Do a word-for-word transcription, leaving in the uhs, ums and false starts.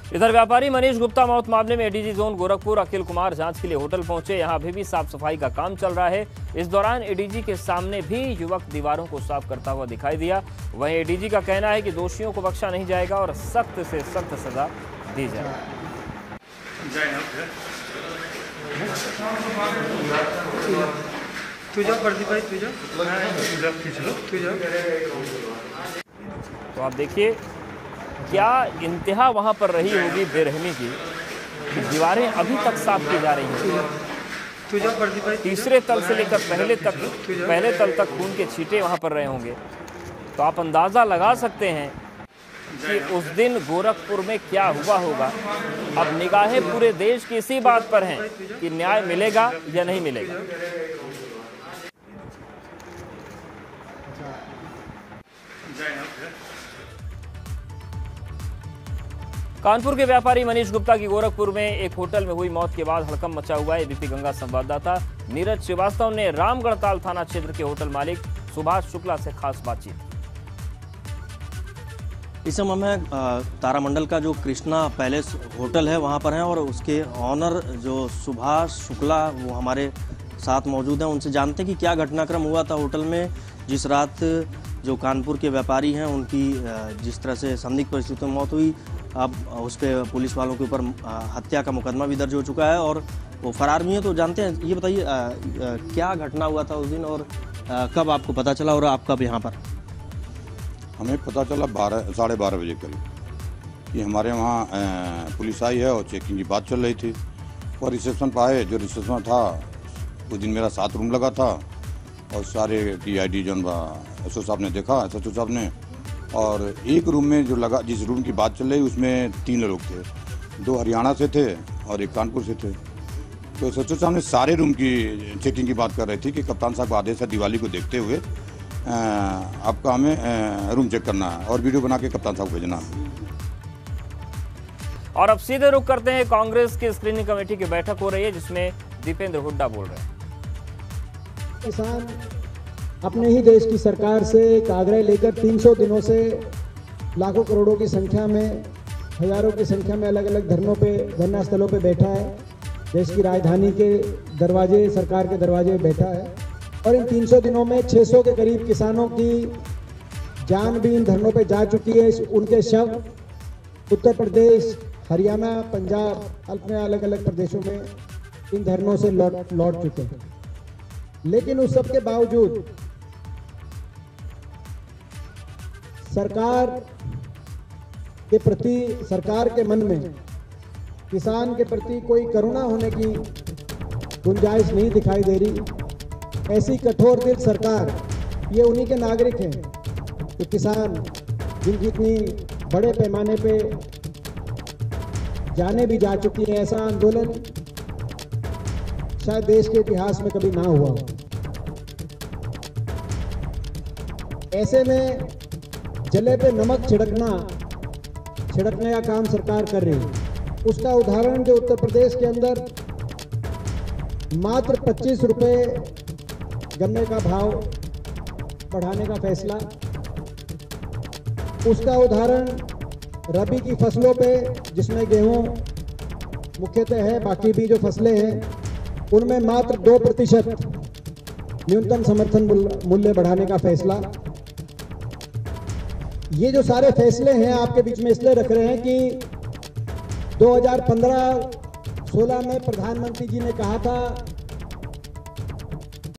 इधर व्यापारी मनीष गुप्ता मौत मामले में एडीजी जोन गोरखपुर अखिल कुमार जांच के लिए होटल पहुंचे। यहां अभी भी साफ सफाई का काम चल रहा है। इस दौरान एडीजी के सामने भी युवक दीवारों को साफ करता हुआ दिखाई दिया। वहीं एडीजी का कहना है कि दोषियों को बख्शा नहीं जाएगा और सख्त से सख्त सजा दी जाएगी। तो आप देखिए क्या इंतहा वहां पर रही होगी बेरहमी की कि दीवारें अभी तक साफ की जा रही हैं। तीसरे तल से लेकर पहले तक पहले तल तक खून के छींटे वहां पर रहे होंगे। तो आप अंदाजा लगा सकते हैं कि उस दिन गोरखपुर में क्या हुआ होगा। अब निगाहें पूरे देश की इसी बात पर हैं कि न्याय मिलेगा या नहीं मिलेगा। कानपुर के व्यापारी मनीष गुप्ता की गोरखपुर में एक होटल में हुई मौत के बाद हड़कंप मचा हुआ है। एबीपी गंगा संवाददाता नीरज श्रीवास्तव ने रामगढ़ताल थाना क्षेत्र के होटल मालिक सुभाष शुक्ला से खास बातचीत। इस समय मैं तारामंडल का जो कृष्णा पैलेस होटल है वहां पर हैं और उसके ऑनर जो सुभाष शुक्ला वो हमारे साथ मौजूद हैं। उनसे जानते हैं कि क्या घटनाक्रम हुआ था होटल में जिस रात जो कानपुर के व्यापारी हैं उनकी जिस तरह से संदिग्ध परिस्थितियों में मौत हुई। अब उस पर पुलिस वालों के ऊपर हत्या का मुकदमा भी दर्ज हो चुका है और वो फरार भी हैं। तो जानते हैं, ये बताइए क्या घटना हुआ था उस दिन और आ, कब आपको पता चला और आप कब यहाँ पर? हमें पता चला बारह साढ़े बारह बजे करीब कि हमारे वहाँ पुलिस आई है और चेकिंग की बात चल रही थी। और रिसेप्शन पर आए, जो रिसेप्शन था उस दिन मेरा सात रूम लगा था और सारे टी आई डी जो एस ओ साहब ने देखा, एस एच ओ साहब ने, और एक रूम में जो लगा जिस रूम की बात चल रही उसमें तीन लोग थे, दो हरियाणा से थे और एक कानपुर से थे। तो एस एच ओ साहब ने सारे रूम की चेकिंग की बात कर रही थी कि कप्तान साहब का आदेश है दिवाली को देखते हुए आपका हमें रूम चेक करना है और वीडियो बना के कप्तान साहब को भेजना है। और अब सीधे रुख करते हैं कांग्रेस की स्क्रीनिंग कमेटी की बैठक हो रही है जिसमें दीपेंद्र हुड्डा बोल रहे हैं। किसान अपने ही देश की सरकार से एक आग्रह लेकर तीन सौ दिनों से लाखों करोड़ों की संख्या में, हजारों की संख्या में अलग अलग धरनों पे, धरना स्थलों पे बैठा है। देश की राजधानी के दरवाजे, सरकार के दरवाजे बैठा है और इन तीन सौ दिनों में छह सौ के करीब किसानों की जान भी इन धरनों पे जा चुकी है। उनके शव उत्तर प्रदेश, हरियाणा, पंजाब, अपने अलग अलग प्रदेशों में इन धरनों से लौट लौट चुके हैं। लेकिन उस सब के बावजूद सरकार के प्रति, सरकार के मन में किसान के प्रति कोई करुणा होने की गुंजाइश नहीं दिखाई दे रही। ऐसी कठोर दिल सरकार, ये उन्हीं के नागरिक हैं कि किसान जिनकी इतनी बड़े पैमाने पे जाने भी जा चुकी हैं। ऐसा आंदोलन शायद देश के इतिहास में कभी ना हुआ। ऐसे में जले पे नमक छिड़कना छिड़कने का काम सरकार कर रही है। उसका उदाहरण जो उत्तर प्रदेश के अंदर मात्र पच्चीस रुपए गन्ने का भाव बढ़ाने का फैसला, उसका उदाहरण रबी की फसलों पे जिसमें गेहूं मुख्यतः है, बाकी भी जो फसलें हैं उनमें मात्र दो प्रतिशत न्यूनतम समर्थन मूल्य बढ़ाने का फैसला। ये जो सारे फैसले हैं आपके बीच में इसलिए रख रहे हैं कि दो हज़ार पंद्रह सोलह में प्रधानमंत्री जी ने कहा था